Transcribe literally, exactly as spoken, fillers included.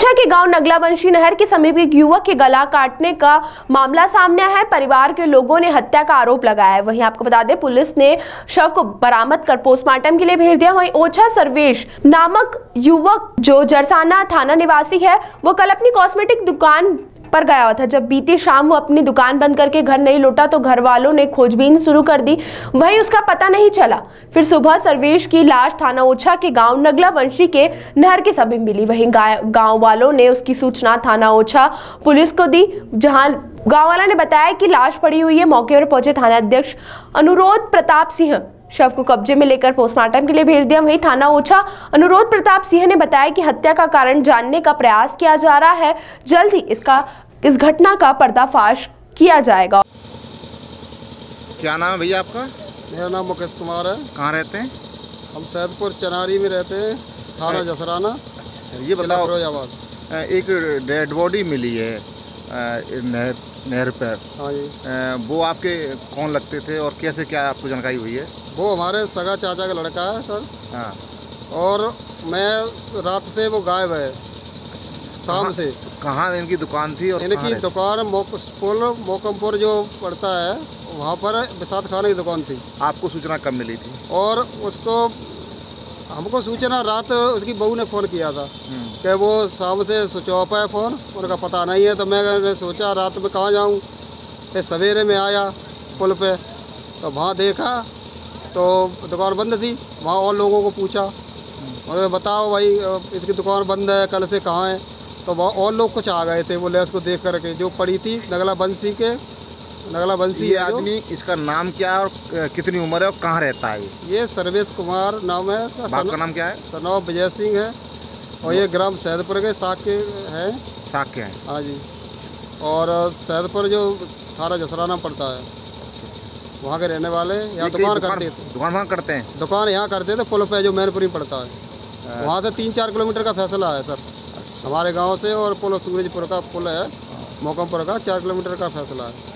ओछा के गांव नगलाबंशी नहर के समीप एक युवक के गला काटने का मामला सामने आया है। परिवार के लोगों ने हत्या का आरोप लगाया है। वहीं आपको बता दें, पुलिस ने शव को बरामद कर पोस्टमार्टम के लिए भेज दिया। वहीं ओछा सर्वेश नामक युवक जो जरसाना थाना निवासी है, वो कल अपनी कॉस्मेटिक दुकान पर गया हुआ था। जब बीती शाम वो अपनी दुकान बंद करके घर नहीं लौटा तो घर वालों ने खोजबीन शुरू कर दी। वहीं उसका पता नहीं चला। फिर सुबह सर्वेश की लाश थाना ओछा के गांव नगलाबंशी के नहर के समीप मिली। वहीं गांव वालों ने उसकी सूचना थाना ओछा पुलिस को दी, जहां गांव वालों ने बताया कि लाश पड़ी हुई है। मौके पर पहुंचे थाना अध्यक्ष अनुरोध प्रताप सिंह शव को कब्जे में लेकर पोस्टमार्टम के लिए भेज दिया। वहीं थाना ओछा अनुरोध प्रताप सिंह ने बताया कि हत्या का कारण जानने का प्रयास किया जा रहा है। जल्द ही इसका इस घटना का पर्दाफाश किया जाएगा। क्या नाम है भैया आपका? मेरा नाम मुकेश कुमार है। कहाँ रहते हैं? हम सैदपुर चनारी में रहते हैं, थाना जसराना। ये बताओ, फिरोजाबाद एक डेड बॉडी मिली है नहर नहर पर। हाँ जी। वो आपके कौन लगते थे और कैसे क्या आपको जानकारी हुई है? वो हमारे सगा चाचा का लड़का है सर। हाँ। और मैं रात से वो गायब है, शाम से। कहाँ इनकी दुकान थी? और इनकी दुकान पुल मोकमपुर जो पड़ता है, वहाँ पर बिसात खाने की दुकान थी। आपको सूचना कब मिली थी? और उसको हमको सूचना रात उसकी बहू ने फ़ोन किया था कि वो शाम से स्विच ऑफ है फ़ोन, उनका पता नहीं है। तो मैंने सोचा रात में कहाँ जाऊँ, फिर सवेरे में आया पुल पे, तो वहाँ देखा तो दुकान बंद थी। वहाँ और लोगों को पूछा, उन्होंने बताओ भाई इसकी दुकान बंद है, कल से कहाँ है। तो वहाँ और लोग कुछ आ गए थे, वो लेस को देख करके जो पड़ी थी नगलाबंशी के नगलाबंशी। ये आदमी, इसका नाम क्या है और कितनी उम्र है और कहाँ रहता है? ये सर्वेश कुमार नाम है। बाप का नाम क्या है? सनौब विजय सिंह है। और ये ग्राम सैदपुर के साग के हैं। साग के हैं? हाँ जी। और सैदपुर जो थाना जसराना पड़ता है, वहाँ के रहने वाले। यहाँ दुकान करते थे। दुकान वहाँ करते हैं? दुकान यहाँ करते थे पुल पे जो मैनपुरी पड़ता है, वहाँ से तीन चार किलोमीटर का फैसला है सर हमारे गांव से। और पुल सूरजपुर का पुल है, मोकमपुर का चार किलोमीटर का फैसला है।